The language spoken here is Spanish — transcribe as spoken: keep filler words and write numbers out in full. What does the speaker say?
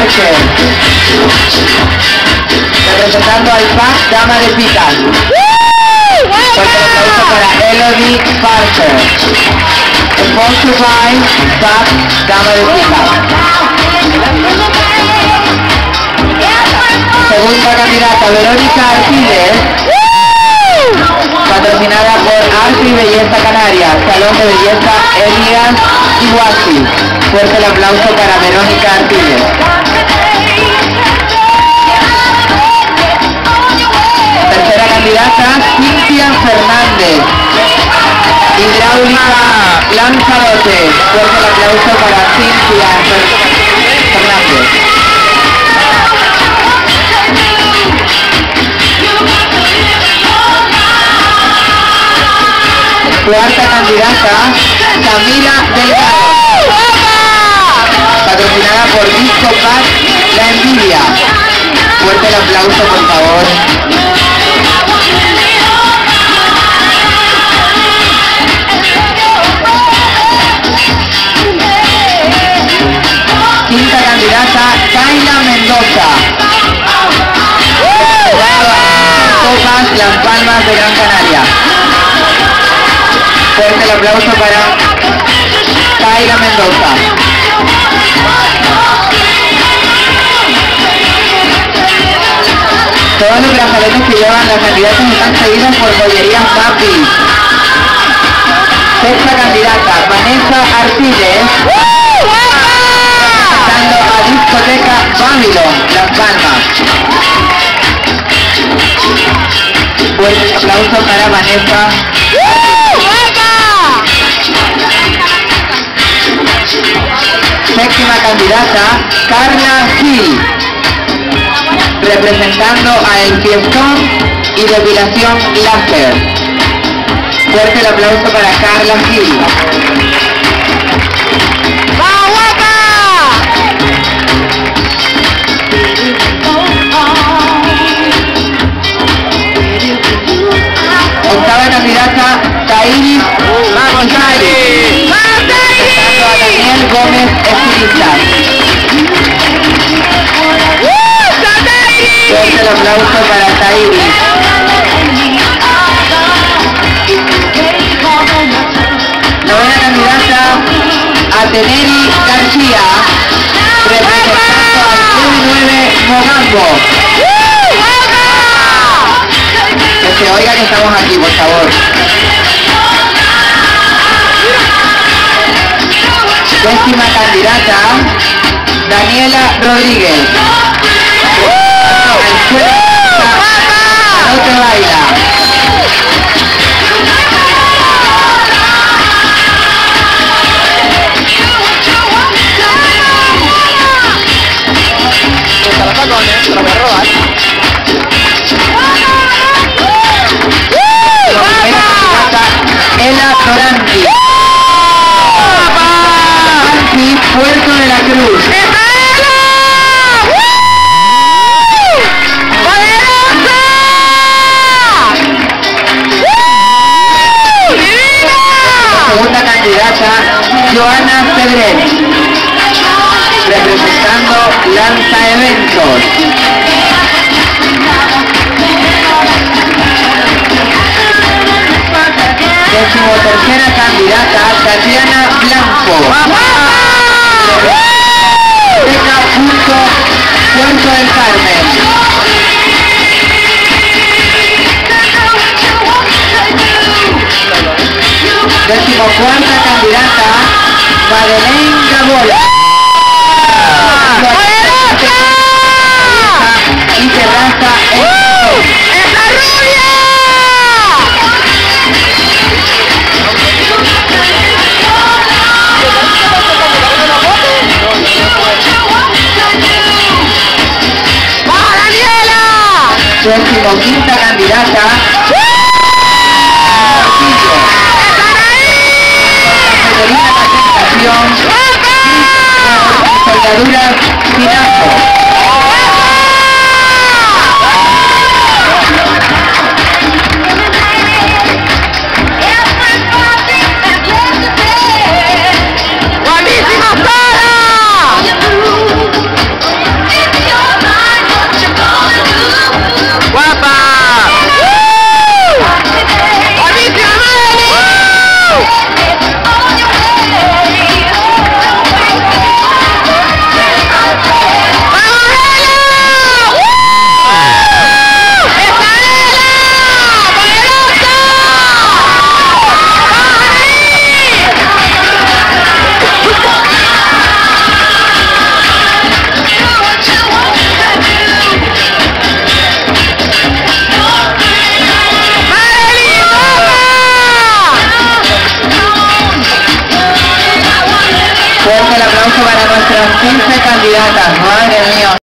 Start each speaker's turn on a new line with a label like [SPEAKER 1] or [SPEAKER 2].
[SPEAKER 1] Parker. Representando al pack Dama de Picas. Fuerte el aplauso para Elodie Parker. Sponsored by pack Dama de Picas. Segunda candidata, Verónica Artiles, patrocinada por Arte y Belleza Canaria, Salón de Belleza Elías Iguasi. Fuerte el aplauso para Verónica Artiles. Tercera candidata, Cintia Fernández, Hidráulica Lanzarote. Fuerte el aplauso para Cintia Fernández. Cuarta candidata, Camila Delgado, patrocinada por Disco Pack La Envidia. Fuerte el aplauso, por favor. Quinta candidata, Kayla Mendoza, Copas Las Palmas de Gran Canaria. Fuerte el aplauso para Kayla Mendoza. Todos los brazaletes que llevan las candidatas están seguidos por Joyerías Mapi. Sexta candidata, Vanessa Artiles, representando a Discoteca Babylon, Las Palmas. Fuerte el aplauso para Vanessa. Séptima candidata, Carla Gil, representando a El Fiestón y Depilación Láser. Fuerte el aplauso para Carla Gil. Octava candidata, Tairis González, representando a Daniel Gómez Estilista. Fuerte el aplauso para Tairis. Novena candidata, Ateneri García, representando al U nueve Mogambo. Que se oiga que estamos aquí, por favor. Décima candidata, Daniela Rodríguez. No te baila. Esta la saco, ¿eh? Se la voy a robar. Ela Doranti, Puerto de la Cruz. Segunda candidata, Joana Cedret, representando Lanza Eventos. Décimo tercera candidata, Tatiana Blanco, Teca Punto Puerto del Carmen. Décimo cuarta candidata, Madeleine Gabola, y Terraza en décimo quinta candidata, Federica Presentación, Soldaduras Finazo. mío.